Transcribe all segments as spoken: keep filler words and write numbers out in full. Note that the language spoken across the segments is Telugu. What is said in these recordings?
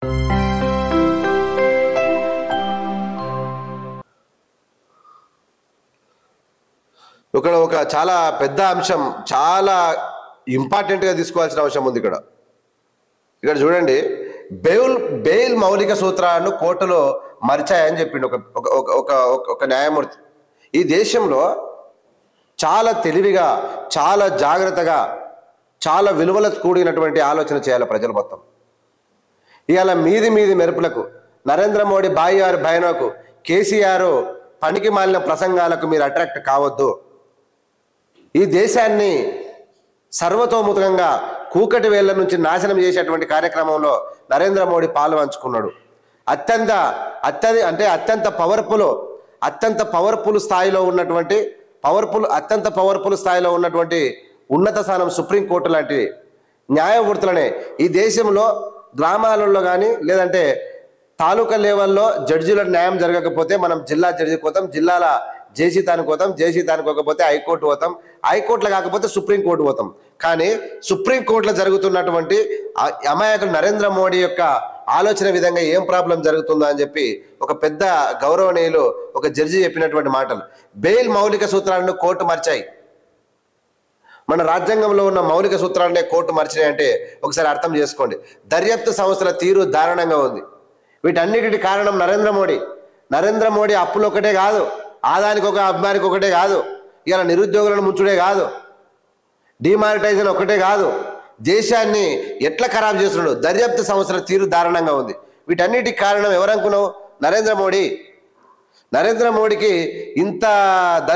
ఇక్కడ ఒక చాలా పెద్ద అంశం, చాలా ఇంపార్టెంట్గా తీసుకోవాల్సిన అవసరం ఉంది. ఇక్కడ ఇక్కడ చూడండి, బెయిల్ బెయిల్ మౌలిక సూత్రాలను కోర్టులో మరిచాయని చెప్పిండు ఒక ఒక ఒక ఒక న్యాయమూర్తి. ఈ దేశంలో చాలా తెలివిగా, చాలా జాగ్రత్తగా, చాలా విలువలకు కూడినటువంటి ఆలోచన చేయాలి ప్రజలు మొత్తం. ఇవాళ మీది మీది మెరుపులకు, నరేంద్ర మోడీ బాయియారు భయనకు, కేసీఆర్ పనికి మాలిన ప్రసంగాలకు మీరు అట్రాక్ట్ కావద్దు. ఈ దేశాన్ని సర్వతోముఖంగా కూకటి వేళ్ల నుంచి నాశనం చేసేటువంటి కార్యక్రమంలో నరేంద్ర మోడీ పాలు పంచుకున్నాడు. అత్యంత అత్యధి అంటే అత్యంత పవర్ఫుల్ అత్యంత పవర్ఫుల్ స్థాయిలో ఉన్నటువంటి పవర్ఫుల్ అత్యంత పవర్ఫుల్ స్థాయిలో ఉన్నటువంటి ఉన్నత స్థానం సుప్రీంకోర్టు లాంటి న్యాయమూర్తులనే ఈ దేశంలో గ్రామాలలో కానీ లేదంటే తాలూకా లెవెల్లో జడ్జీల న్యాయం జరగకపోతే మనం జిల్లా జడ్జికి పోతాం, జిల్లాల జేసీ తానికి పోతాం, జేసీ తానికి పోకపోతే హైకోర్టు పోతాం, హైకోర్టులో కాకపోతే సుప్రీంకోర్టు పోతాం. కానీ సుప్రీంకోర్టులో జరుగుతున్నటువంటి అమాయకులు నరేంద్ర మోడీ యొక్క ఆలోచన విధంగా ఏం ప్రాబ్లం జరుగుతుందో అని చెప్పి ఒక పెద్ద గౌరవనీయులు ఒక జడ్జి చెప్పినటువంటి మాటలు. బెయిల్ మౌలిక సూత్రాలను కోర్టు మర్చాయి. మన రాజ్యాంగంలో ఉన్న మౌలిక సూత్రాలనే కోర్టు మర్చినాయి అంటే ఒకసారి అర్థం చేసుకోండి. దర్యాప్తు సంస్థల తీరు దారుణంగా ఉంది. వీటన్నిటి కారణం నరేంద్ర మోడీ. నరేంద్ర మోడీ అప్పులు ఒకటే కాదు, ఆదానికి ఒక అభిమానికి ఒకటే కాదు, ఇలా నిరుద్యోగులను ముంచుడే కాదు, డిమానిటైజేషన్ ఒకటే కాదు, దేశాన్ని ఎట్లా ఖరాబ్ చేస్తున్నాడు. దర్యాప్తు సంస్థల తీరు దారుణంగా ఉంది. వీటన్నిటికి కారణం ఎవరనుకున్నావు? నరేంద్ర మోడీ. నరేంద్ర మోడీకి ఇంత ద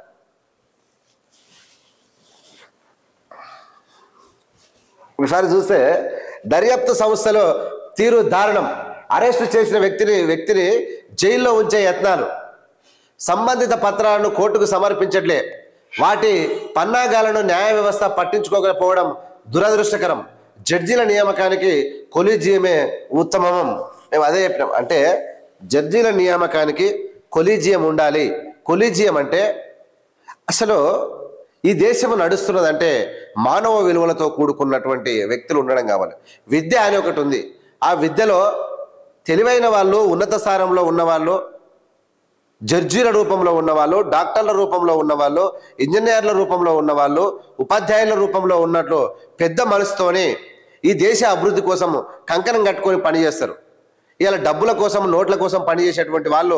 ఒకసారి చూస్తే దర్యాప్తు సంస్థలో తీరు దారుణం. అరెస్టు చేసిన వ్యక్తిని వ్యక్తిని జైల్లో ఉంచే యత్నాలు, సంబంధిత పత్రాలను కోర్టుకు సమర్పించట్లే, వాటి పన్నాగాలను న్యాయ వ్యవస్థ పట్టించుకోకపోవడం దురదృష్టకరం. జడ్జీల నియామకానికి కొలీజియమే ఉత్తమం. మేము అదే చెప్పినాం. అంటే జడ్జీల నియామకానికి కొలీజియం ఉండాలి. కొలీజియం అంటే అసలు ఈ దేశం నడుస్తున్నదంటే మానవ విలువలతో కూడుకున్నటువంటి వ్యక్తులు ఉండడం కావాలి. విద్య అని ఒకటి ఉంది. ఆ విద్యలో తెలివైన వాళ్ళు, ఉన్నత స్థానంలో ఉన్నవాళ్ళు, జడ్జీల రూపంలో ఉన్నవాళ్ళు, డాక్టర్ల రూపంలో ఉన్నవాళ్ళు, ఇంజనీర్ల రూపంలో ఉన్నవాళ్ళు, ఉపాధ్యాయుల రూపంలో ఉన్నట్లు పెద్ద మనసుతోనే ఈ దేశ అభివృద్ధి కోసం కంకణం కట్టుకొని పనిచేస్తారు. ఇలా డబ్బుల కోసం, నోట్ల కోసం పనిచేసేటువంటి వాళ్ళు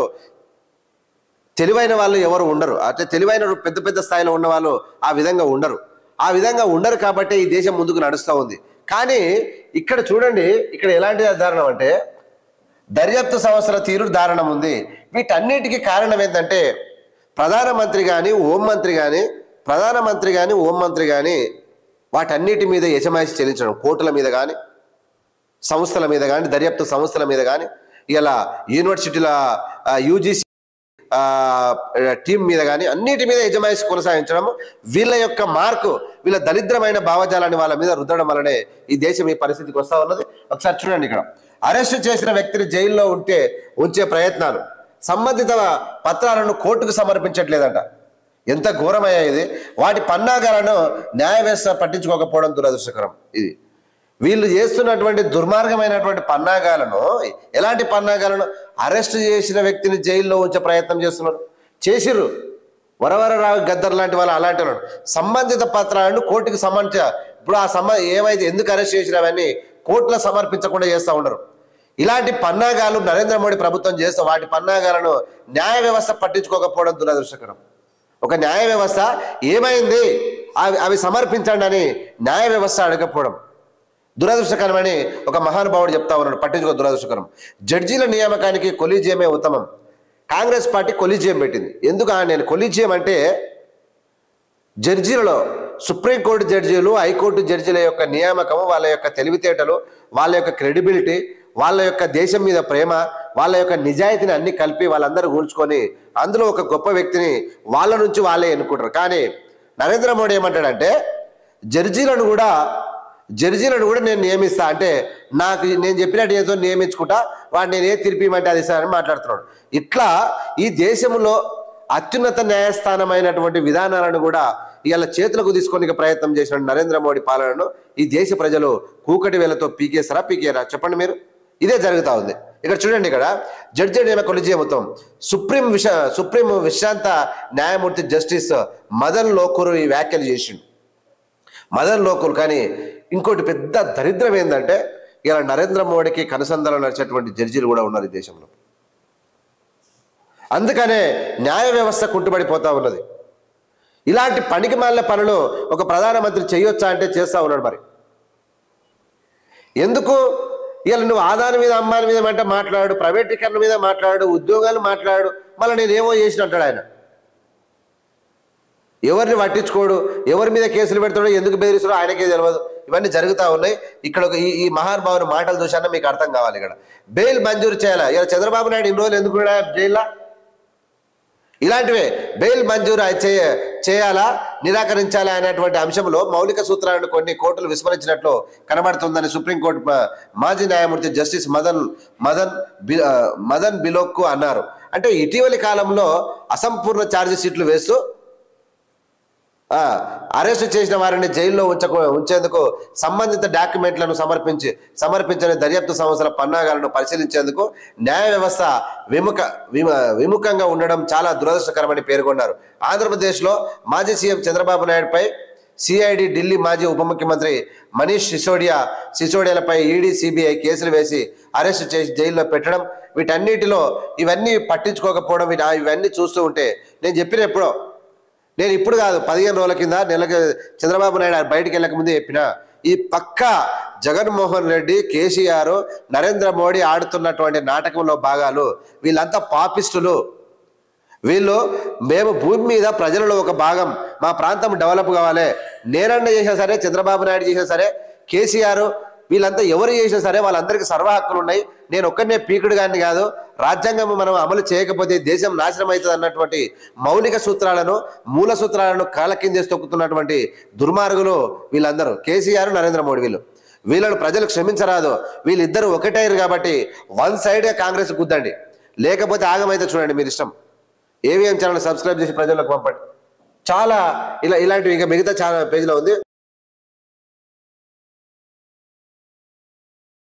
తెలివైన వాళ్ళు ఎవరు ఉండరు. అంటే తెలివైన పెద్ద పెద్ద స్థాయిలో ఉన్న వాళ్ళు ఆ విధంగా ఉండరు. ఆ విధంగా ఉండరు కాబట్టి ఈ దేశం ముందుకు నడుస్తూ ఉంది. కానీ ఇక్కడ చూడండి, ఇక్కడ ఎలాంటి దారుణం అంటే దర్యాప్తు సంస్థల తీరు దారుణం ఉంది. వీటన్నిటికీ కారణం ఏంటంటే ప్రధానమంత్రి కానీ హోంమంత్రి కానీ ప్రధానమంత్రి కానీ హోంమంత్రి కానీ వాటన్నిటి మీద యజమాయిషి చెల్లించడం, కోర్టుల మీద కానీ సంస్థల మీద కానీ దర్యాప్తు సంస్థల మీద కానీ ఇలా యూనివర్సిటీల యూజీసీ టీం మీద కానీ అన్నిటి మీద యజమాయిషి కొనసాగించడం, వీళ్ళ యొక్క మార్కు, వీళ్ళ దరిద్రమైన భావజాలాన్ని వాళ్ళ మీద రుద్దడం వల్లనే ఈ దేశం ఈ పరిస్థితికి వస్తూ ఉన్నది. ఒకసారి చూడండి, ఇక్కడ అరెస్టు చేసిన వ్యక్తిని జైల్లో ఉంటే ఉంచే ప్రయత్నాలు, సంబంధిత పత్రాలను కోర్టుకు సమర్పించట్లేదంట. ఎంత ఘోరమయ్యా ఇది. వాటి పన్నాగాలను న్యాయ వ్యవస్థ పట్టించుకోకపోవడం దురదృష్టకరం. ఇది వీళ్ళు చేస్తున్నటువంటి దుర్మార్గమైనటువంటి పన్నాగాలను, ఎలాంటి పన్నాగాలను? అరెస్టు చేసిన వ్యక్తిని జైల్లో ఉంచే ప్రయత్నం చేస్తున్నారు. చేసిర్రు వరవరరావు గద్దర్ లాంటి వాళ్ళు, అలాంటి వాళ్ళు. సంబంధిత పత్రాలను కోర్టుకు సమర్పించ ఇప్పుడు ఆ సంబ ఏమైతే ఎందుకు అరెస్ట్ చేసినవన్నీ కోర్టులో సమర్పించకుండా చేస్తూ ఉండరు. ఇలాంటి పన్నాగాలు నరేంద్ర మోడీ ప్రభుత్వం చేస్తే వాటి పన్నాగాలను న్యాయ వ్యవస్థ పట్టించుకోకపోవడం దురదృష్టకరం. ఒక న్యాయ వ్యవస్థ ఏమైంది, అవి అవి సమర్పించండి అని న్యాయ వ్యవస్థ అడగకపోవడం దురదృష్టకరమని ఒక మహానుభావుడు చెప్తా ఉన్నాడు. పట్టించుకో దురదృష్టకరం. జడ్జీల నియామకానికి కొలీజియమే ఉత్తమం. కాంగ్రెస్ పార్టీ కొలీజియం పెట్టింది. ఎందుకు నేను కొలీజియం అంటే జడ్జీలలో సుప్రీంకోర్టు జడ్జీలు, హైకోర్టు జడ్జీల యొక్క నియామకము, వాళ్ళ యొక్క తెలివితేటలు, వాళ్ళ యొక్క క్రెడిబిలిటీ, వాళ్ళ యొక్క దేశం మీద ప్రేమ, వాళ్ళ యొక్క నిజాయితీని అన్ని కలిపి వాళ్ళందరూ కూల్చుకొని అందులో ఒక గొప్ప వ్యక్తిని వాళ్ళ నుంచి వాళ్ళే ఎన్నుకుంటారు. కానీ నరేంద్ర మోడీ ఏమంటాడంటే జడ్జీలను కూడా జడ్జీలను కూడా నేను నియమిస్తా, అంటే నాకు నేను చెప్పినట్టు ఏదో నియమించుకుంటా, వాడు నేను ఏ తీర్పిమంటే అది ఇస్తానని మాట్లాడుతున్నాడు. ఇట్లా ఈ దేశంలో అత్యున్నత న్యాయస్థానమైనటువంటి విధానాలను కూడా ఇలా చేతులకు తీసుకొని ప్రయత్నం చేసిన నరేంద్ర మోడీ పాలనను ఈ దేశ ప్రజలు కూకటి వేలతో పీకేస్తారా, పీకేరా? చెప్పండి మీరు. ఇదే జరుగుతూ ఉంది. ఇక్కడ చూడండి, ఇక్కడ జడ్జి నియమ కొలిజియం మొత్తం సుప్రీం విశ సుప్రీం విశ్రాంత న్యాయమూర్తి జస్టిస్ మదన్ లోకూర్ ఈ వ్యాఖ్యలు చేసిండు. మదన్ లోకూర్ కానీ ఇంకోటి పెద్ద దరిద్రం ఏంటంటే ఇలా నరేంద్ర మోడీకి కనుసంధానం నడిచేటువంటి జడ్జీలు కూడా ఉన్నారు ఈ దేశంలో. అందుకనే న్యాయ వ్యవస్థ కుంటుపడిపోతా ఉన్నది. ఇలాంటి పనికి మాలిన పనులు ఒక ప్రధానమంత్రి చేయొచ్చా అంటే చేస్తూ ఉన్నాడు. మరి ఎందుకు ఇలా నువ్వు ఆదాని మీద అమ్మాని మీద అంటే మాట్లాడు, ప్రైవేటీకరణ మీద మాట్లాడు, ఉద్యోగాలు మాట్లాడు, మళ్ళీ నేనేమో చేసిన అంటాడు ఆయన. ఎవరిని పట్టించుకోడు, ఎవరి మీద కేసులు పెడతాడో, ఎందుకు బెదిరిస్తాడో ఆయనకే తెలియదు. ఇవన్నీ జరుగుతూ ఉన్నాయి. ఇక్కడ ఒక ఈ ఈ మహానుభావుని మాటలు చూసానా మీకు అర్థం కావాలి. ఇక్కడ బెయిల్ మంజూరు చేయాలా? ఇలా చంద్రబాబు నాయుడు ఇన్ని రోజులు ఎందుకు జైల్లో? ఇలాంటివే బెయిల్ మంజూరు చేయ చేయాలా నిరాకరించాలా అనేటువంటి అంశంలో మౌలిక సూత్రాలను కొన్ని కోర్టులు విస్మరించినట్లు కనబడుతుందని సుప్రీంకోర్టు మాజీ న్యాయమూర్తి జస్టిస్ మదన్ మదన్ బి మదన్ బిలోక్కు అన్నారు. అంటే ఇటీవలి కాలంలో అసంపూర్ణ ఛార్జ్ షీట్లు వేస్తూ అరెస్టు చేసిన వారిని జైల్లో ఉంచకు ఉంచేందుకు సంబంధిత డాక్యుమెంట్లను సమర్పించి సమర్పించిన దర్యాప్తు సంస్థల పన్నాగాలను పరిశీలించేందుకు న్యాయ వ్యవస్థ విముఖ విమ విముఖంగా ఉండడం చాలా దురదృష్టకరమని పేర్కొన్నారు. ఆంధ్రప్రదేశ్లో మాజీ సీఎం చంద్రబాబు నాయుడుపై సిఐడి, ఢిల్లీ మాజీ ఉప ముఖ్యమంత్రి మనీష్ సిసోడియా సిసోడియాలపై ఈడీ, సిబిఐ కేసులు వేసి అరెస్టు చేసి జైల్లో పెట్టడం, వీటన్నిటిలో ఇవన్నీ పట్టించుకోకపోవడం, ఇవన్నీ చూస్తూ ఉంటే నేను చెప్పిన ఎప్పుడో నేను ఇప్పుడు కాదు పదిహేను రోజుల కింద నెలకి చంద్రబాబు నాయుడు బయటికి వెళ్ళక ముందే చెప్పిన ఈ పక్క జగన్మోహన్ రెడ్డి, కేసీఆర్, నరేంద్ర మోడీ ఆడుతున్నటువంటి నాటకంలో భాగాలు. వీళ్ళంతా పాపిస్టులు. వీళ్ళు మేము భూమి మీద ప్రజలలో ఒక భాగం, మా ప్రాంతం డెవలప్ కావాలి, నేనన్న చేసినా సరే, చంద్రబాబు నాయుడు చేసినా సరే, కేసీఆర్, వీళ్ళంతా ఎవరు చేసినా సరే వాళ్ళందరికీ సర్వ హక్కులు ఉన్నాయి. నేను ఒక్కనే పీకుడు గాని కాదు. రాజ్యాంగం మనం అమలు చేయకపోతే దేశం నాశనం అవుతుంది అన్నటువంటి మౌలిక సూత్రాలను, మూల సూత్రాలను కాళ్ళ కిందేసి తొక్కుతున్నటువంటి దుర్మార్గులు వీళ్ళందరూ, కేసీఆర్, నరేంద్ర మోడీ. వీళ్ళు వీళ్ళను ప్రజలు క్షమించరాదు. వీళ్ళిద్దరూ ఒకటైరు కాబట్టి వన్ సైడ్గా కాంగ్రెస్ గుద్దండి, లేకపోతే ఆగమైతే చూడండి మీరు ఇష్టం. ఏవిఎం ఛానల్ సబ్స్క్రైబ్ చేసి ప్రజలకు పంపండి. చాలా ఇలా ఇలాంటివి ఇంకా మిగతా చాలా పేజీలో ఉంది.